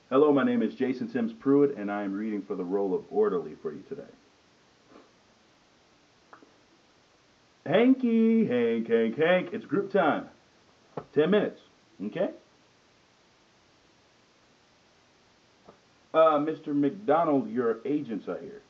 Hello, my name is Jason Sims-Prewitt, and I am reading for the role of Orderly for you today. Hanky, Hank, it's group time. 10 minutes, okay? Mr. McDonald, your agents are here.